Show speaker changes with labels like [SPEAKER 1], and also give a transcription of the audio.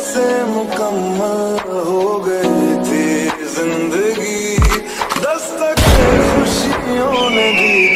[SPEAKER 1] से मुकम्मल हो गई थी जिंदगी, दस्तक खुशियों ने दी